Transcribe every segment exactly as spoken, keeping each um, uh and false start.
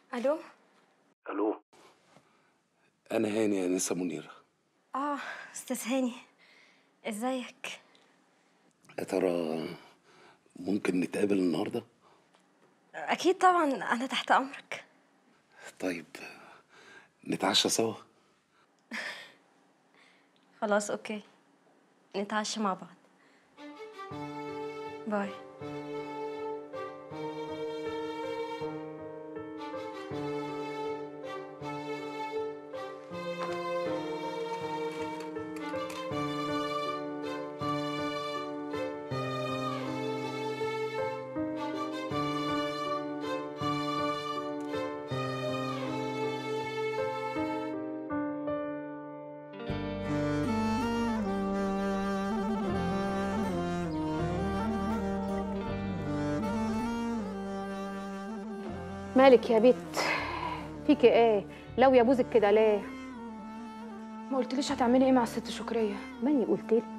الو. الو، انا هاني يا انسه منيره. اه استاذ هاني، ازيك؟ يا ترى ممكن نتقابل النهارده؟ اكيد طبعا، انا تحت امرك. طيب نتعشى سوا. خلاص اوكي، نتعشى مع بعض. باي. مالك يا بت؟ فيكي ايه؟ لو يا بوزك كده ليه؟ ما قلتليش هتعملي ايه مع الست شكرية؟ ماني قلت لك.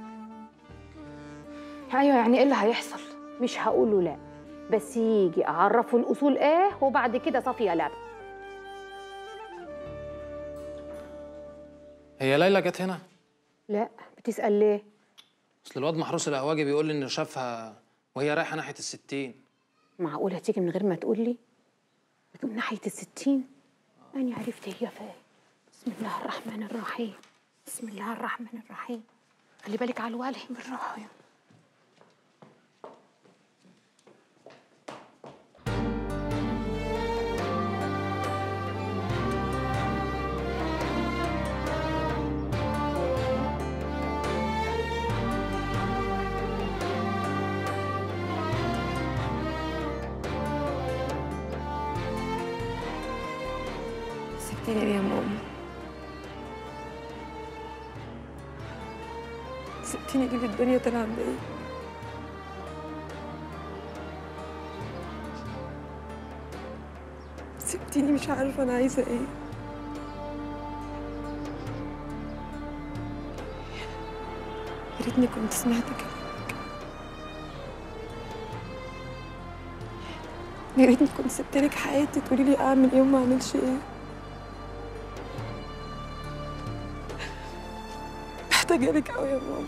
ايوه، يعني ايه اللي هيحصل؟ مش هقول له لا، بس يجي اعرفه الاصول ايه وبعد كده صافيه لعبه. هي ليلى جت هنا؟ لا، بتسأل ليه؟ اصل الواد محروس القهواجي بيقول لي انه شافها وهي رايحه ناحيه الستين. معقولة تيجي من غير ما تقول لي؟ بتقول ناحية الستين؟ أنا عرفت هي فين. بسم الله الرحمن الرحيم، بسم الله الرحمن الرحيم. خلي بالك على الوالي بالراحة. سبتني ليه يا ماما؟ سبتيني ليه الدنيا تلعب بيا؟ سبتيني مش عارفة أنا عايزة إيه. يا ريتني كنت سمعت كلامك، يا ريتني كنت سبتلك حياتي تقولي لي أعمل إيه وما أعملش إيه. محتاجة لك أوي يا ماما،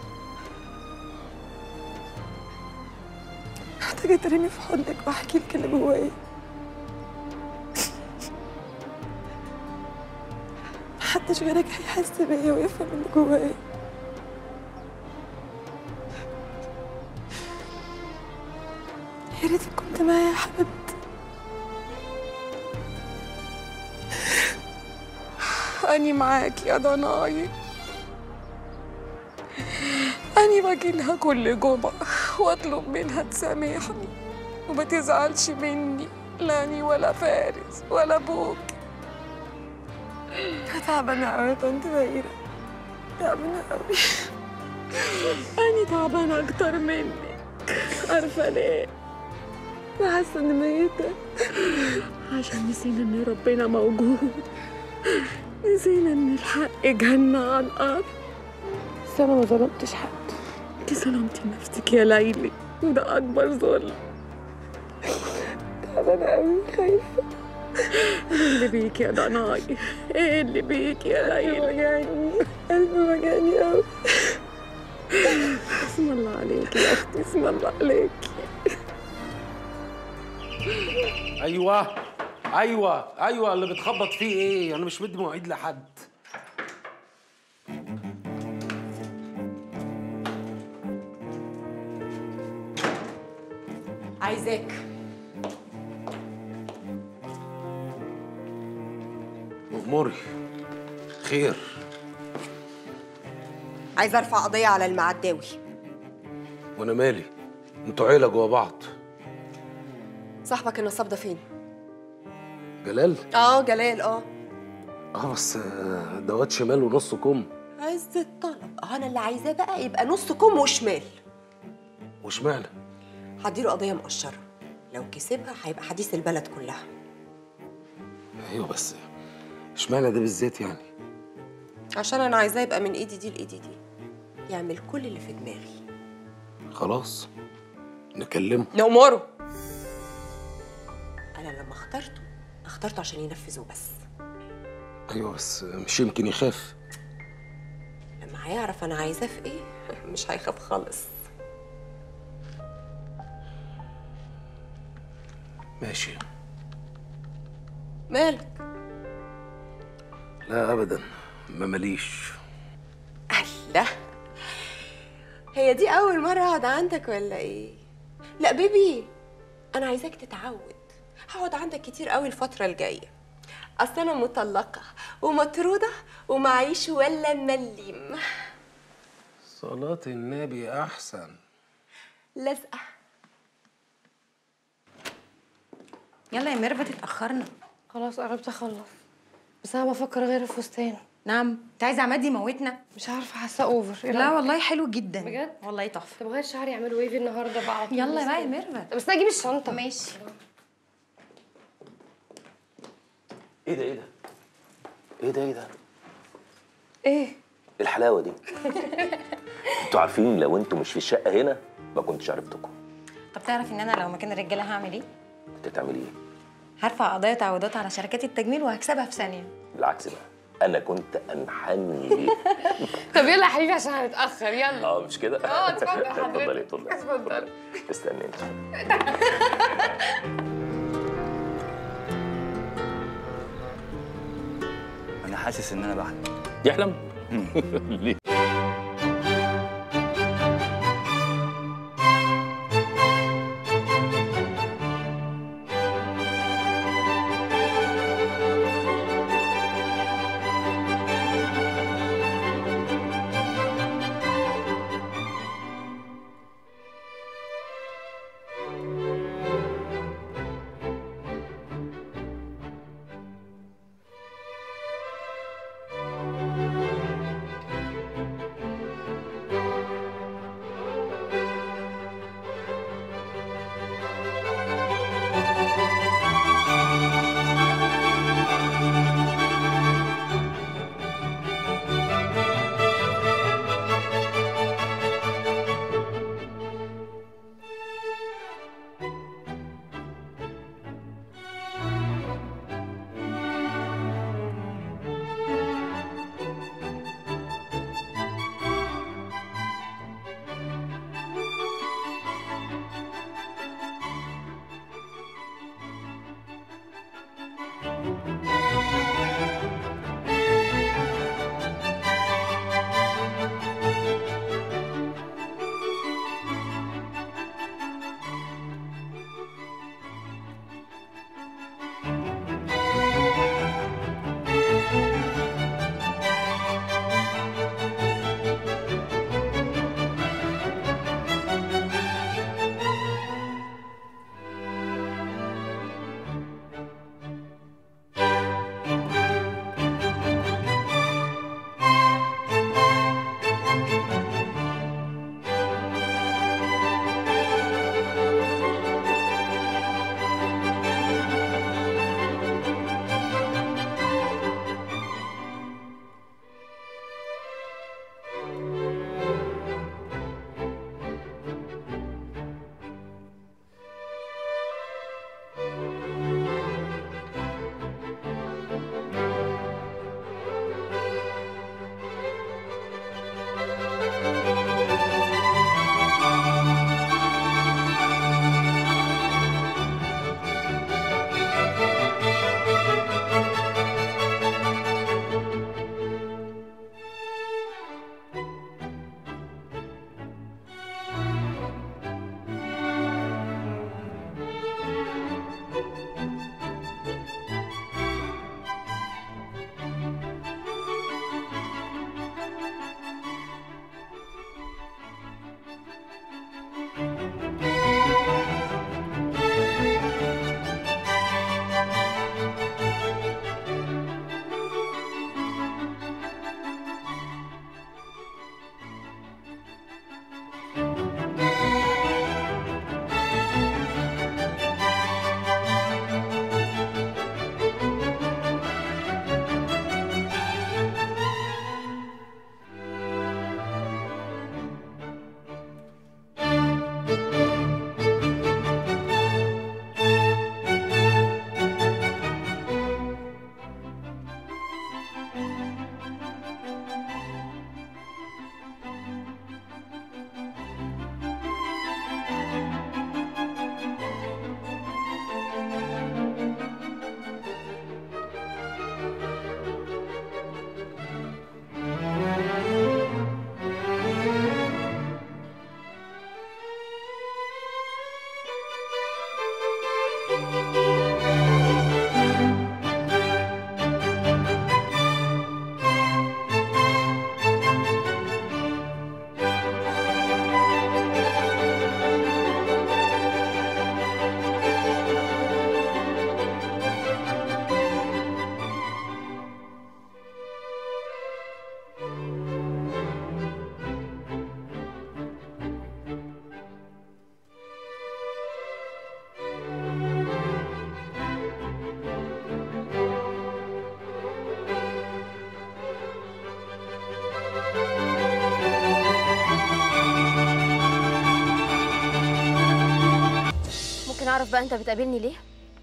محتاجة ترمي في حضنك وأحكي لك اللي جوايا. محدش غيرك هيحس بيا ويفهم اللي جوايا. يا ريتك كنت معايا يا حبيبتي. أني معاكي يا ضناي، أني باجيلها كل جمعة وأطلب منها تسامحني وما تزعلش مني، لا أني ولا فارس ولا أبوك. تعبانة أوي يا طنط دايرة، تعبانة أوي. أني تعبانة أكتر منك، عارفة ليه؟ وحاسة إني ميتة عشان نسينا إن ربنا موجود، نسينا إن الحق جنة على الأرض. بس أنا ما ظلمتش حد، انتي ظلمتي نفسك يا ليلي، وده أكبر ظلم. تعبانة أوي، خايفة. إيه اللي بيك يا ضناي؟ إيه اللي بيك يا ليلي؟ قلبي وجعني، قلبي وجعني أوي. اسم الله عليكي يا أختي، اسم الله عليكي. ايوه ايوه ايوه، اللي بتخبط فيه ايه؟ انا مش مدي مواعيد لحد. عايزاك. مأموري. خير؟ عايزه ارفع قضيه على المعداوي. وانا مالي؟ انتوا عيله جوا بعض. صاحبك النصاب ده فين؟ جلال؟ اه جلال. اه اه بس دوات شمال ونص كم. عز الطلب. اه انا اللي عايزاه بقى يبقى نص كم وشمال. واشمعنى؟ هديله قضيه مقشره، لو كسبها هيبقى حديث البلد كلها. ايوه بس اشمعنى ده بالذات يعني؟ عشان انا عايزاه يبقى من ايدي دي لايدي دي، يعمل كل اللي في دماغي. خلاص نكلمه. نأمره. انا لما اخترته اخترته عشان ينفذه بس. ايوه بس مش يمكن يخاف؟ لما هيعرف انا عايزاه في ايه مش هيخاف خالص. ماشي. مالك؟ لا ابدا، ما ماليش. الله، هي دي اول مره اقعد عندك ولا ايه؟ لا بيبي، انا عايزاك تتعود. هقعد عندك كتير قوي الفتره الجايه، اصل انا مطلقه ومطروده ومعيش ولا مليم. صلاة النبي احسن. لازقه. يلا يا ميرفت اتاخرنا. خلاص قربت اخلص، بس انا بفكر غير الفستان. نعم، انت عايزه عماد يموتنا؟ مش عارفه، حاسه اوفر. لا والله حلو جدا بجد والله تحفه. طب غير شعري اعمله ويفي النهارده بقى. يلا بقى يا ميرفت. بس اجيب الشنطه. ماشي. ايه ده ايه ده؟ ايه ده ايه ده؟ ايه الحلاوه دي؟ انتوا عارفين لو انتوا مش في الشقه هنا ما كنتش عرفتكم. طب تعرف ان انا لو مكان الرجاله هعمل ايه؟ انت تعملي ايه؟ هرفع قضايا تعويضات على شركات التجميل وهكسبها في ثانيه. بالعكس بقى، انا كنت انحني ليه. طب يلا يا حبيبي عشان هنتاخر. يلا. اه مش كده؟ اه اتفضل حضرتك. اتفضلي اتفضلي اتفضل. استني انت. انا حاسس ان انا بحلم. يحلم؟ ليه؟ اعرف بقى انت بتقابلني ليه؟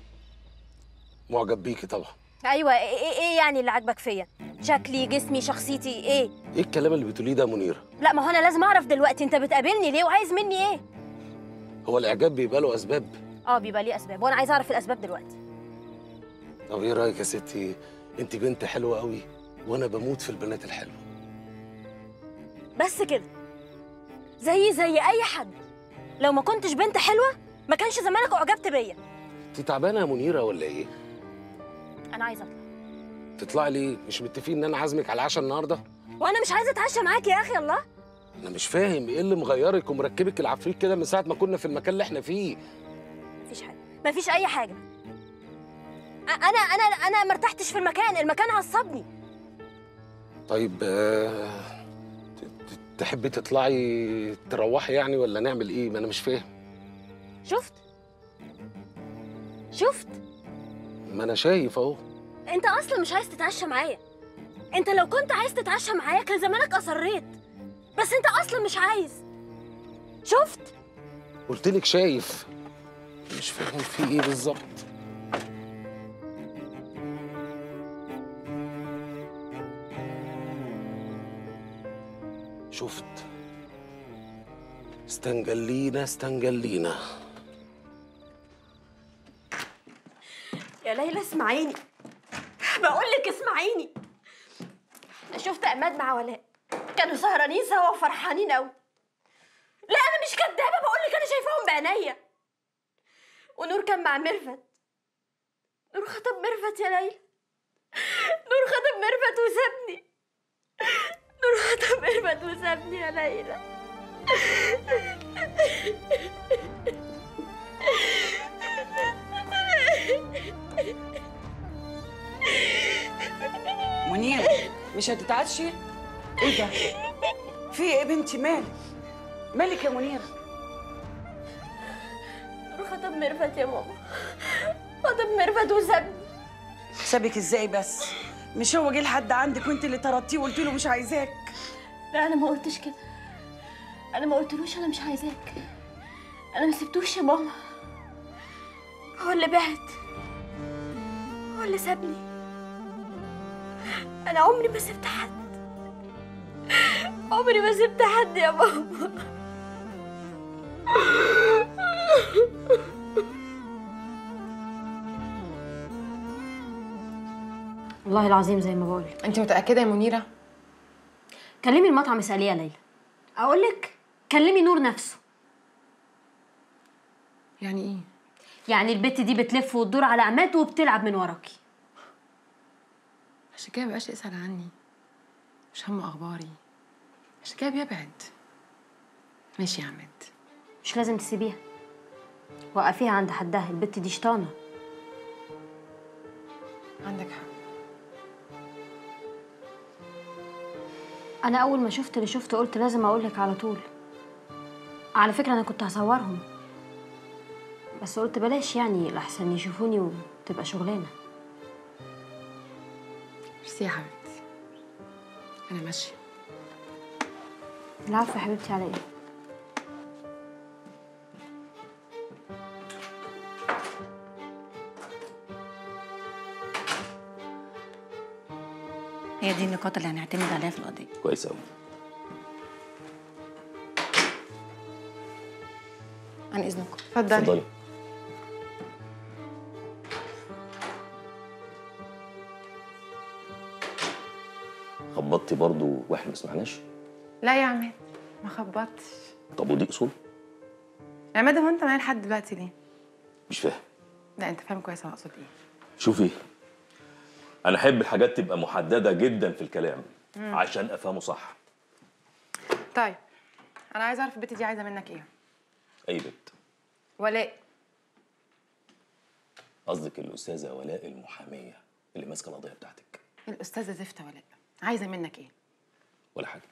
معجب بيكي طبعا. ايوه، ايه ايه يعني اللي عاجبك فيا؟ شكلي، جسمي، شخصيتي، ايه؟ ايه الكلام اللي بتقوليه ده يا منيره؟ لا، ما هو انا لازم اعرف دلوقتي انت بتقابلني ليه وعايز مني ايه؟ هو الاعجاب بيبقى له اسباب؟ اه بيبقى ليه اسباب، وانا عايزه اعرف الاسباب دلوقتي. طب ايه رايك يا ستي؟ انت بنت حلوه قوي وانا بموت في البنات الحلوه. بس كده؟ زي زي اي حد. لو ما كنتش بنت حلوه ما كانش زمانك اعجبت بيا. انت تعبانه يا منيره ولا ايه؟ انا عايزه اطلع. تطلعي ليه؟ مش متفقين ان انا عازمك على العشاء النهارده؟ وانا مش عايزه اتعشى معاك يا اخي. الله، انا مش فاهم ايه اللي مغيرك ومركبك العفريت كده من ساعه ما كنا في المكان اللي احنا فيه. مفيش حاجه، مفيش اي حاجه. انا انا انا ما ارتحتش في المكان، المكان عصبني. طيب آه... تحبي تطلعي تروحي يعني ولا نعمل ايه؟ ما انا مش فاهم. شفت شفت ما انا شايف اهو. انت اصلا مش عايز تتعشى معايا. انت لو كنت عايز تتعشى معايا كان زمانك اصريت، بس انت اصلا مش عايز. شفت؟ قلت لك شايف. مش فاهم في ايه بالظبط. شفت؟ استنجلينا استنجلينا. يا ليلى اسمعيني، بقول لك اسمعيني. شفت عماد مع ولاء كانوا سهرانين سوا وفرحانين قوي. لا انا مش كدابه، بقول لك انا شايفاهم بعينيا. ونور كان مع ميرفت. نور خطب ميرفت يا ليلى. نور خطب ميرفت وسابني. نور خطب ميرفت وسابني يا ليلى. منيرة مش هتتعشي؟ ايه ده؟ في ايه يا بنتي؟ مالك؟ مالك يا منيرة؟ نور خطب ميرفت يا ماما. خطب ميرفت وسابني. سابك ازاي بس؟ مش هو جه لحد عندك وانت اللي طردتيه وقلت له مش عايزاك؟ لا انا ما قلتش كده. انا ما قلتلوش انا مش عايزاك. انا ما سبتوش يا ماما. هو اللي بعد، هو اللي سابني. انا عمري ما سبت حد، عمري ما سبت حد يا ماما. والله العظيم زي ما بقول. انت متاكده يا منيره؟ كلمي المطعم اساليه يا ليلى. اقول لك كلمي نور نفسه. يعني ايه؟ يعني البت دي بتلف وتدور على عماد وبتلعب من وراكي. عشان كده مبقاش يسأل عني، مش همه اخباري، عشان كده بيبعد. ماشي يا عماد. مش لازم تسيبيها، وقفيها عند حدها. البت دي شيطانه. عندك حق. انا اول ما شفت اللي شفته قلت لازم اقولك على طول. على فكره انا كنت هصورهم، بس قلت بلاش يعني لحسن يشوفوني وتبقى شغلانه. ميرسي يا حبيبتي، انا ماشيه. العفو يا حبيبتي. على ايه؟ هي دي النقاط اللي هنعتمد عليها في القضيه. كويس قوي. عن اذنكم. اتفضلي. اتفضلي. خبطتي برضو واحنا ما سمعناش؟ لا يا عماد ما خبطتش. طب ودي اصول؟ يا عماد هو انت معايا لحد دلوقتي ليه؟ مش فاهم. لا انت فاهم كويس انا اقصد ايه. شوفي، انا احب الحاجات تبقى محدده جدا في الكلام مم. عشان افهمه صح. طيب انا عايزه اعرف البت دي عايزه منك ايه؟ اي بنت؟ ولاء. قصدك الاستاذه ولاء المحاميه اللي ماسكه القضيه بتاعتك؟ الاستاذه زفته ولاء عايزه منك ايه؟ ولا حاجه.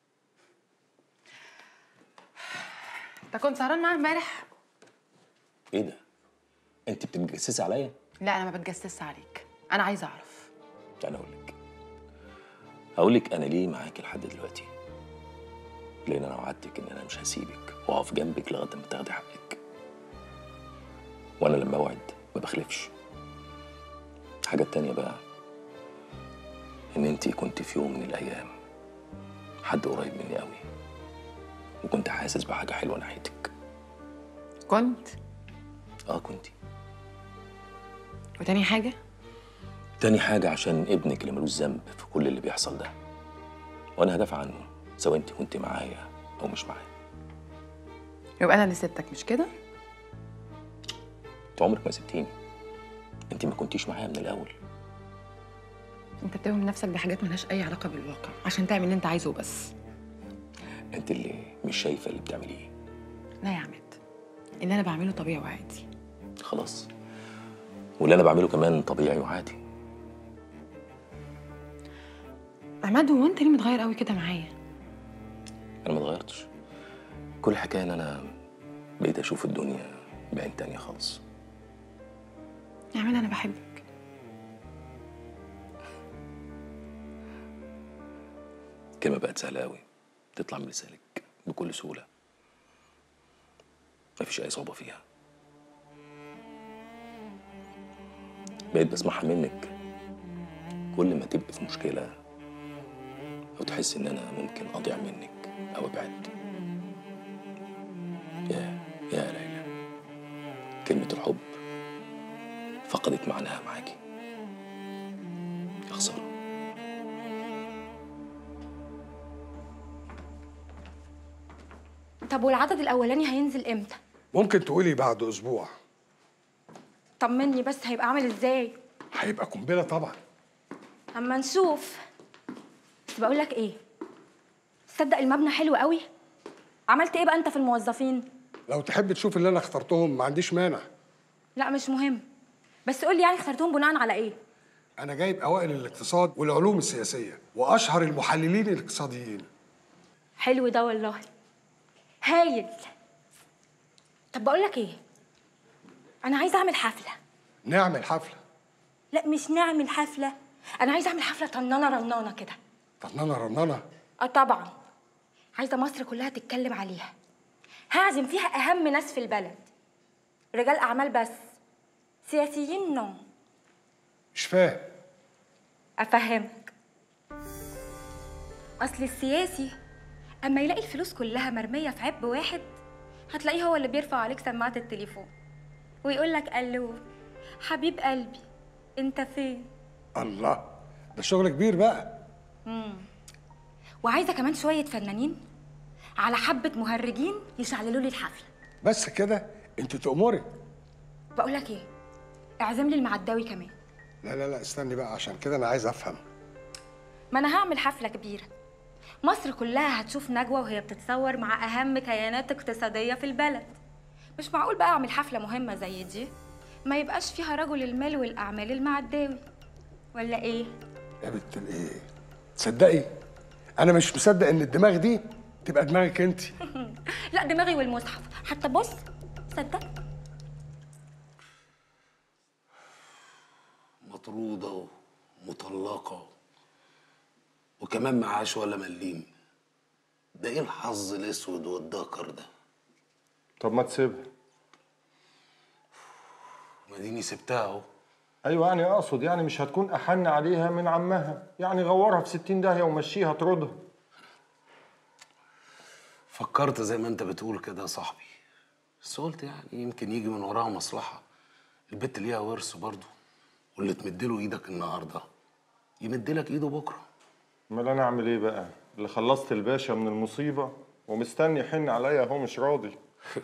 انت كنت سهران معاها امبارح؟ ايه ده؟ انت بتتجسسي عليا؟ لا انا ما بتجسسش عليك، انا عايزه اعرف. انا اقول لك هقول لك انا ليه معاكي لحد دلوقتي. لان انا وعدتك ان انا مش هسيبك واقف جنبك لغايه ما تاخدي حقك. وانا لما اوعد ما بخلفش. الحاجه التانيه بقى ان انتي كنت في يوم من الايام حد قريب مني قوي، وكنت حاسس بحاجه حلوه ناحيتك. كنت؟ اه كنتي. وتاني حاجه؟ تاني حاجه عشان ابنك اللي ملوش ذنب في كل اللي بيحصل ده، وانا هدافع عنه سواء انت كنت معايا او مش معايا. يبقى انا اللي سبتك مش كده؟ انت عمرك ما سبتيني، انت ما كنتيش معايا من الاول. انت بتوهم نفسك بحاجات ملهاش اي علاقه بالواقع عشان تعمل اللي انت عايزه بس. انت اللي مش شايفه اللي بتعمليه. لا يا عماد، اللي انا بعمله طبيعي وعادي. خلاص، واللي انا بعمله كمان طبيعي وعادي. عماد، هو انت ليه متغير قوي كده معايا؟ انا ما اتغيرتش، كل الحكايه ان انا بقيت اشوف الدنيا بعين تانية خالص. يا عماد انا بحبك. كلمه بقت سهله قوي تطلع من لسانك بكل سهوله، مفيش اي صعوبه فيها. بقيت بسمعها منك كل ما تبقي في مشكله او تحس ان انا ممكن اضيع منك او ابعد. يا يا ليلى، كلمه الحب فقدت معناها معاكي. يا خساره. طب والعدد الاولاني هينزل امتى؟ ممكن تقولي بعد اسبوع. طمني بس، هيبقى عامل ازاي؟ هيبقى قنبله طبعا. اما نشوف. بس بقول لك ايه، تصدق المبنى حلو قوي؟ عملت ايه بقى انت في الموظفين؟ لو تحب تشوف اللي انا اخترتهم ما عنديش مانع. لا مش مهم، بس قول لي يعني اخترتهم بناء على ايه؟ انا جايب اوائل الاقتصاد والعلوم السياسيه واشهر المحللين الاقتصاديين. حلو ده والله، هايل. طب بقول لك ايه، انا عايزه اعمل حفله. نعمل حفله؟ لا مش نعمل حفله، انا عايزه اعمل حفله طنانه رنانه كده. طنانه رنانه؟ اه طبعا، عايزه مصر كلها تتكلم عليها. هعزم فيها اهم ناس في البلد، رجال اعمال بس، سياسيين نو. مش فاهم. افهمك. اصل السياسي اما يلاقي الفلوس كلها مرميه في عب واحد، هتلاقيه هو اللي بيرفع عليك سماعه التليفون ويقول لك الو حبيب قلبي انت فين. الله، ده شغل كبير بقى. امم وعايزه كمان شويه فنانين على حبه مهرجين يشعللوا لي الحفله. بس كده؟ انت تأمري. بقول لك ايه، اعزم لي المعداوي كمان. لا لا لا استني بقى، عشان كده انا عايز افهم. ما انا هعمل حفله كبيره، مصر كلها هتشوف نجوى وهي بتتصور مع اهم كيانات اقتصاديه في البلد. مش معقول بقى اعمل حفله مهمه زي دي ما يبقاش فيها رجل المال والاعمال المعداوي، ولا ايه؟ يا بنت الايه، تصدقي انا مش مصدق ان الدماغ دي تبقى دماغك انت. لا دماغي والمصحف حتى. بص صدق. مطرودة ومطلقة وكمان معاش ولا مليم. ده ايه الحظ الاسود والدكر ده؟ طب ما تسيبها. ما ديني سبتها اهو. ايوه يعني اقصد يعني مش هتكون احن عليها من عمها، يعني غورها في ستين داهيه ومشيها تردها. فكرت زي ما انت بتقول كده يا صاحبي، بس قلت يعني يمكن يجي من وراها مصلحه. البت ليها ورث برضه، واللي تمدله ايدك النهارده يمدلك ايده بكره. امال انا اعمل ايه بقى؟ اللي خلصت الباشا من المصيبه ومستني يحن عليا اهو مش راضي.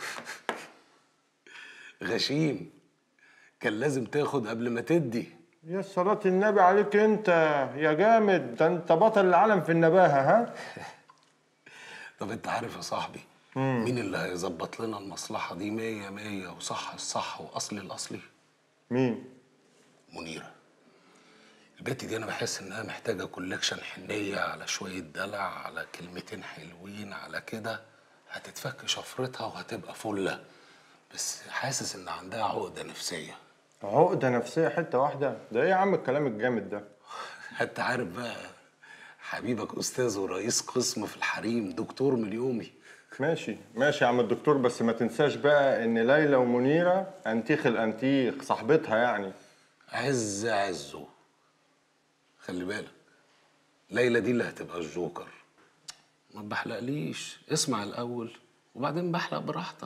غشيم، كان لازم تاخد قبل ما تدي. يا صلاة النبي عليك انت يا جامد، ده انت بطل العالم في النباهه. ها طب انت عارف يا صاحبي مم. مين اللي هيظبط لنا المصلحه دي مية مية وصح الصح واصلي الاصلي؟ مين؟ منيره. البت دي انا بحس انها محتاجه كولكشن حنيه على شويه دلع على كلمتين حلوين على كده، هتتفك شفرتها وهتبقى فله. بس حاسس ان عندها عقده نفسيه. عقده نفسيه حته واحده؟ ده ايه يا عم الكلام الجامد ده؟ حتى عارف بقى حبيبك استاذ ورئيس قسم في الحريم دكتور مليومي ماشي ماشي يا عم الدكتور، بس ما تنساش بقى ان ليلى ومنيره انتيخ الانتيخ صاحبتها يعني. عز عزه. خلي بالك ليلى دي اللي هتبقى الجوكر. ما بحلقليش، اسمع الاول وبعدين بحلق براحتك.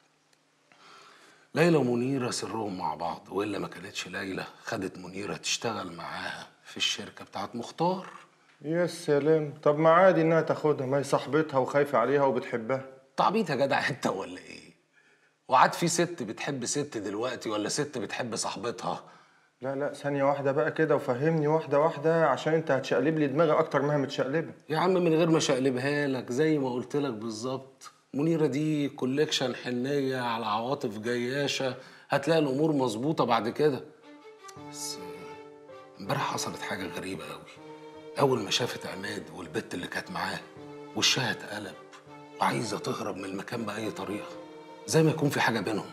ليلى ومنيره سرهم مع بعض، والا ما كانتش ليلى خدت منيره تشتغل معاها في الشركه بتاعت مختار. يا سلام، طب ما عادي انها تاخدها، ما هي صاحبتها وخايفه عليها وبتحبها. تعبيط يا جدع انت ولا ايه؟ وعاد في ست بتحب ست دلوقتي ولا ست بتحب صاحبتها؟ لا لا ثانيه واحده بقى كده وفهمني واحده واحده، عشان انت هتشقلب لي دماغي اكتر ما هي متشقلبه. يا عم من غير ما اشقلبها لك، زي ما قلت لك بالظبط، منيره دي كوليكشن حنيه على عواطف جياشه، هتلاقي الامور مظبوطه بعد كده. بس امبارح حصلت حاجه غريبه قوي. اول ما شافت عماد والبت اللي كانت معاه وشها اتقلب وعايزه تهرب من المكان باي طريقه، زي ما يكون في حاجه بينهم.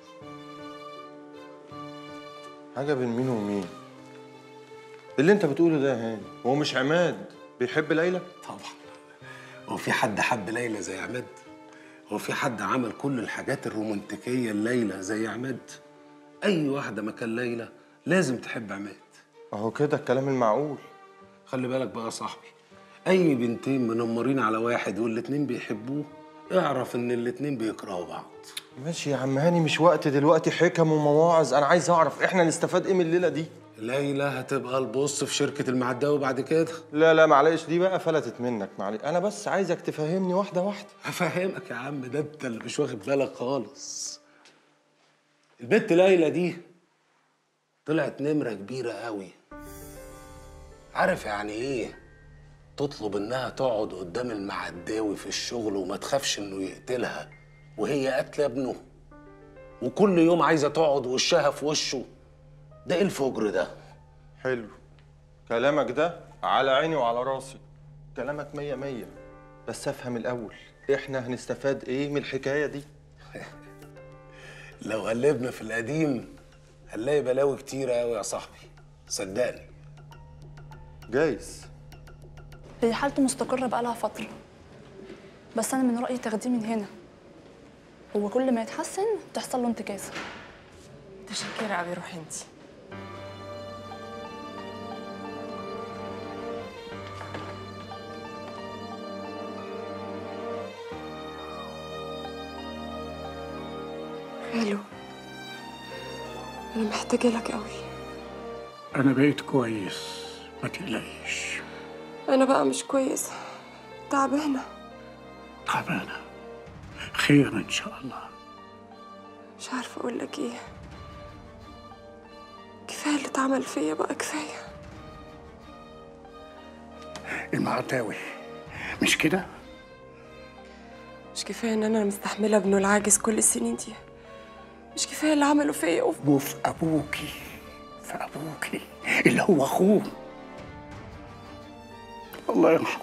حاجه بين مين ومين؟ اللي انت بتقوله ده يا هاني، هو مش عماد بيحب ليلى؟ طبعا. هو في حد حب ليلى زي عماد؟ هو في حد عمل كل الحاجات الرومانتيكيه لليلى زي عماد؟ اي واحده مكان ليلى لازم تحب عماد. اهو كده الكلام المعقول. خلي بالك بقى يا صاحبي، اي بنتين منمرين على واحد والاتنين بيحبوه، اعرف ان الاتنين بيكرهوا بعض. ماشي يا عم هاني، مش وقت دلوقتي حكم ومواعظ، انا عايز اعرف احنا نستفاد ايه من الليله دي. ليلى هتبقى البص في شركه المعداوي بعد كده. لا لا معلش، دي بقى فلتت منك، معلش انا بس عايزك تفهمني واحده واحده. هفهمك يا عم، ده انت اللي مش واخد بالك خالص. البت ليلى دي طلعت نمره كبيره قوي. عارف يعني ايه تطلب انها تقعد قدام المعداوي في الشغل وما تخافش انه يقتلها وهي قاتله ابنه، وكل يوم عايزه تقعد وشها في وشه؟ ده ايه الفجر ده؟ حلو كلامك ده، على عيني وعلى راسي، كلامك مية مية، بس افهم الاول احنا هنستفاد ايه من الحكايه دي؟ لو قلبنا في القديم هنلاقي بلاوي كتيره قوي يا صاحبي، صدقني. جايز. هي حالته مستقرة بقالها فترة، بس أنا من رأيي تاخديه من هنا. هو كل ما يتحسن تحصل له انتكاسة. متشكرة أوي، روحي انتي. الو، انا محتاجه لك قوي. انا بقيت كويس، ما تقلقيش. انا بقى مش كويسه، تعبانه. تعبانه؟ خير ان شاء الله. مش عارفه اقول لك ايه، كفايه اللي اتعمل فيا بقى، كفايه. المعداوي مش كده؟ مش كفايه ان انا مستحمله ابنه العاجز كل السنين دي؟ مش كفايه اللي عمله فيا وفي وفي ابوكي، في ابوكي اللي هو اخوه، الله يرحمه.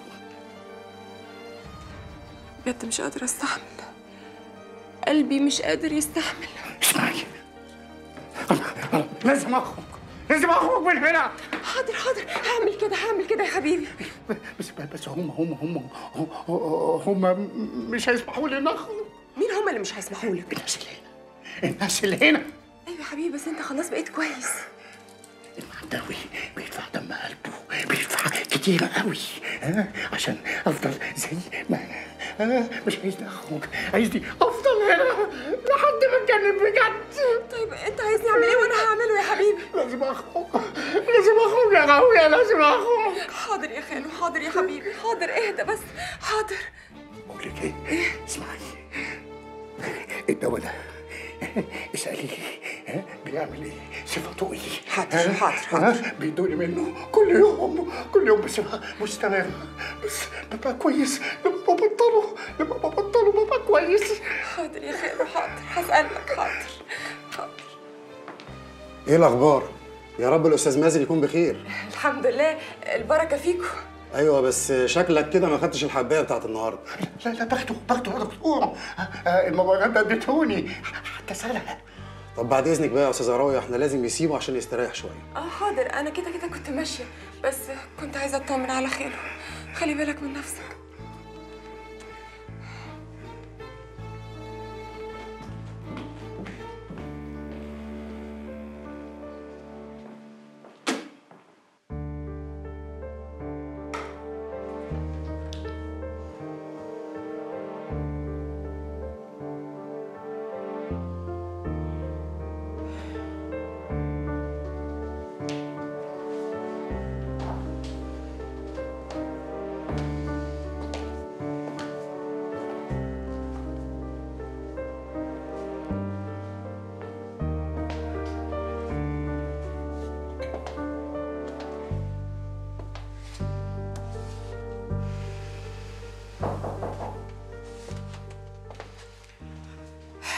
بجد مش قادره استحمل، قلبي مش قادر يستحمل. اسمعي، أنا لازم اخرج، لازم اخرج من هنا. حاضر حاضر، هعمل كده هعمل كده يا حبيبي. بس بس هم هم هم هم, هم مش هيسمحوا لي نخرج. مين هم اللي مش هيسمحوا لك؟ الناس اللي هنا، الناس اللي هنا. ايوه يا حبيبي، بس انت خلاص بقيت كويس. المعداوي بيدفع دم قلبه، بيدفع كتير قوي، ها، عشان افضل زي ما انا، ها، مش عايزني اخرج، عايزني افضل هنا لحد ما اتجنن بجد. طيب انت عايزني اعمل ايه وانا هعمله يا حبيبي؟ لازم اخرج، لازم اخرج يا غاوية، لازم اخرج. حاضر يا خالو، حاضر يا حبيبي، حاضر، اهدى بس، حاضر. بقول لك ايه؟ اسمعي، الدواء ده اسأليه ها بيعمل ايه؟ صفته ايه؟ حاضر حاضر حاضر. بيدوني منه كل يوم كل يوم بصفة مستمرة، بس ببقى كويس لما ببطله، لما ببطله ببقى كويس. حاضر يا خالو، حاضر، هسألك. حاضر حاضر. ايه الأخبار؟ يا رب الأستاذ مازن يكون بخير. الحمد لله، البركة فيكم. أيوه، بس شكلك كده ما خدتش الحباية بتاعت النهارده. لا لا باخده باخده يا دكتور، الموبايلات ده اديتهوني حتى سنة. طب بعد إذنك بقى يا أستاذة راوية، إحنا لازم نسيبه عشان يستريح شوية. اه حاضر، أنا كده كده كنت ماشية، بس كنت عايزة أطمن على خاله. خلي بالك من نفسك.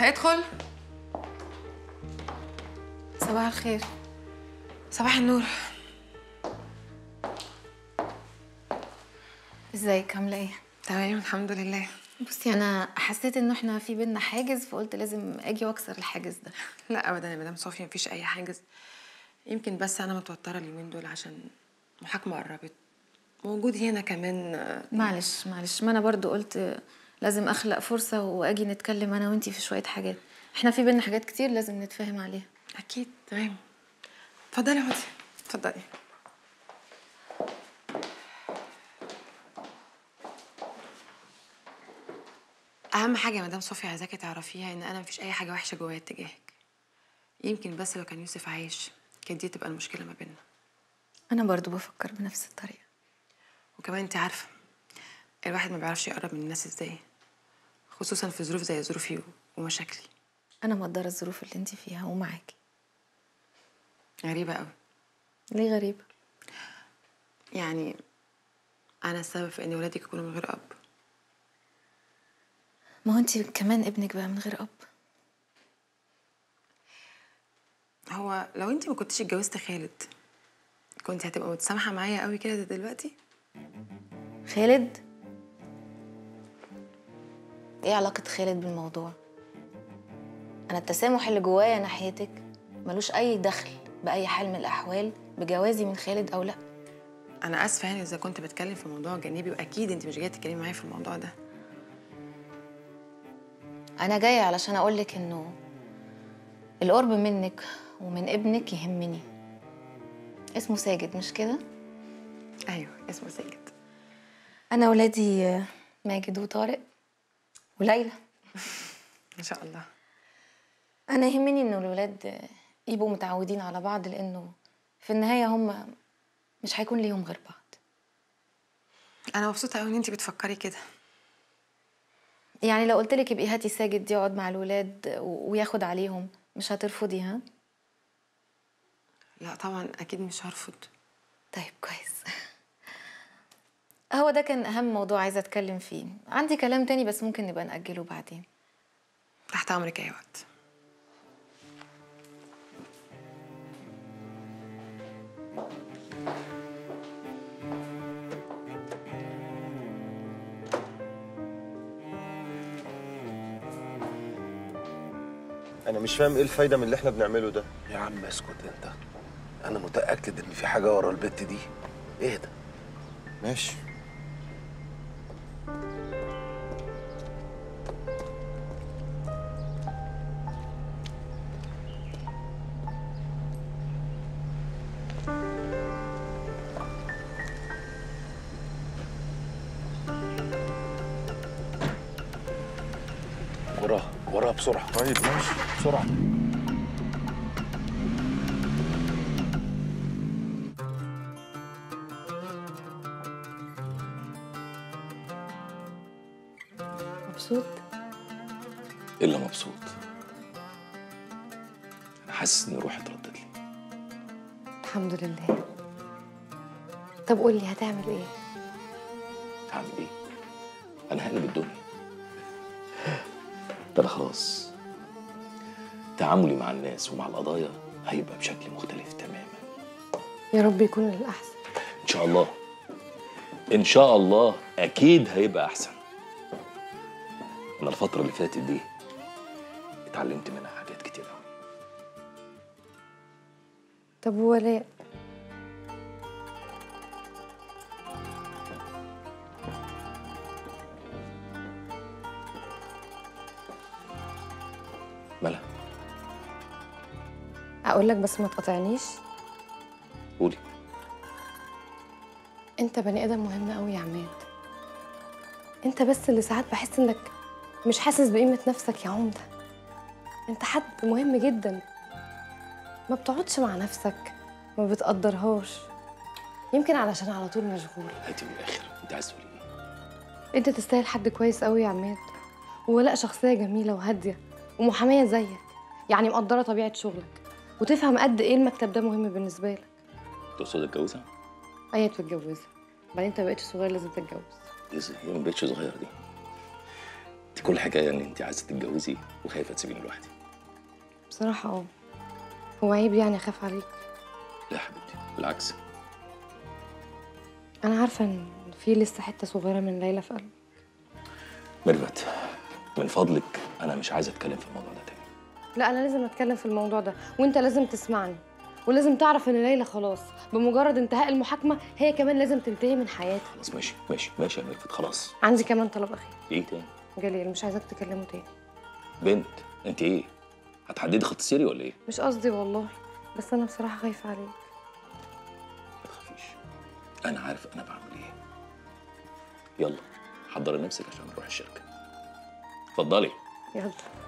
هيدخل. صباح الخير. صباح النور. ازيك عامله ايه؟ تمام الحمد لله. بصي انا حسيت انه احنا في بينا حاجز، فقلت لازم اجي واكسر الحاجز ده. لا ابدا يا مدام صوفيا، مفيش اي حاجز. يمكن بس انا متوتره اليومين دول عشان المحاكمه قربت، وجودي هنا كمان. معلش معلش، ما انا برضو قلت لازم اخلق فرصه واجي نتكلم انا وانتي في شويه حاجات. احنا في بينا حاجات كتير لازم نتفاهم عليها. اكيد. تمام. اتفضلي اقعدي. اتفضلي. اهم حاجه يا مدام صوفيا عايزاكي تعرفيها ان انا مفيش اي حاجه وحشه جوايا اتجاهك. يمكن بس لو كان يوسف عايش كانت دي تبقى المشكله ما بيننا. انا برضو بفكر بنفس الطريقه. وكمان انت عارفه الواحد ما بيعرفش يقرب من الناس ازاي، خصوصا في ظروف زي ظروفي ومشاكلي. انا مقدره الظروف اللي انت فيها ومعاكي. غريبه قوي. ليه غريبه؟ يعني انا السبب في ان ولادك يكونوا من غير اب. ما هو انت كمان ابنك بقى من غير اب. هو لو انت ما كنتش اتجوزت خالد كنت هتبقى متسامحه معايا قوي كده دلوقتي؟ خالد؟ ايه علاقه خالد بالموضوع؟ انا التسامح اللي جوايا ناحيتك ملوش اي دخل باي حال من الاحوال بجوازي من خالد او لا. انا اسفه يعني اذا كنت بتكلم في موضوع جانبي، واكيد انت مش جايه تتكلمي معايا في الموضوع ده. انا جايه علشان اقولك انه القرب منك ومن ابنك يهمني. اسمه ساجد مش كده؟ ايوه اسمه ساجد. انا ولادي ماجد وطارق وليلى. ان شاء الله. انا يهمني ان الولاد يبقوا متعودين على بعض، لانه في النهايه هم مش هيكون ليهم غير بعض. انا مبسوطه قوي ان انت بتفكري كده. يعني لو قلت لك ابقي هاتي ساجد يقعد مع الولاد وياخد عليهم مش هترفضي؟ ها؟ لا طبعا اكيد مش هرفض. طيب كويس. هو ده كان اهم موضوع عايزه اتكلم فيه. عندي كلام تاني بس ممكن نبقى نأجله بعدين. تحت امرك اي وقت. انا مش فاهم ايه الفايده من اللي احنا بنعمله ده. يا عم اسكت انت، انا متاكد ان في حاجه ورا البت دي. اهدى. ماشي. وراها وراها بسرعه. طيب ماشي بسرعه. مبسوط؟ الا مبسوط. انا حاسس ان روحي اتردت لي. الحمد لله. طب قول لي هتعمل ايه؟ هعمل ايه؟ انا هقلب الدنيا. ده انا خلاص تعاملي مع الناس ومع القضايا هيبقى بشكل مختلف تماما. يا رب يكون للأحسن. ان شاء الله. ان شاء الله اكيد هيبقى احسن. انا الفترة اللي فاتت دي اتعلمت منها حاجات كتير قوي. طب ولاء؟ مالها؟ اقول لك بس ما تقاطعنيش. قولي. انت بني ادم مهم قوي يا عماد. انت بس اللي ساعات بحس انك مش حاسس بقيمة نفسك يا عمدة. انت حد مهم جدا، ما بتقعدش مع نفسك، ما بتقدرهاش، يمكن علشان على طول مشغول. هاتي من الاخر، انت عايز تقولي ايه؟ انت تستاهل حد كويس قوي يا عماد. وولاء شخصية جميلة وهادية ومحامية زيك، يعني مقدرة طبيعة شغلك وتفهم قد ايه المكتب ده مهم بالنسبة لك. تقصد اتجوزها؟ ايوه تتجوزها، بعدين انت ما بقتش صغير لازم تتجوز. ايه هي ما بقتش صغير دي؟ انت كل حكايه ان انت عايزه تتجوزي وخايفه تسيبيني لوحدي. بصراحه اه هو عيب يعني اخاف عليك؟ لا يا حبيبتي بالعكس. انا عارفه ان في لسه حته صغيره من ليلى في قلبي. ميرفت من فضلك انا مش عايزه اتكلم في الموضوع ده تاني. لا انا لازم اتكلم في الموضوع ده، وانت لازم تسمعني، ولازم تعرف ان ليلى خلاص بمجرد انتهاء المحاكمه هي كمان لازم تنتهي من حياتها. خلاص ماشي ماشي ماشي يا ميرفت خلاص. عندي كمان طلب اخير. ايه تاني؟ جليل مش عايزاك تكلمه تاني. بنت انت ايه؟ هتحددي خط سيري ولا ايه؟ مش قصدي والله، بس انا بصراحه خايفه عليك. ما تخافيش، انا عارف انا بعمل ايه. يلا حضري نفسك عشان نروح الشركه. اتفضلي. يلا.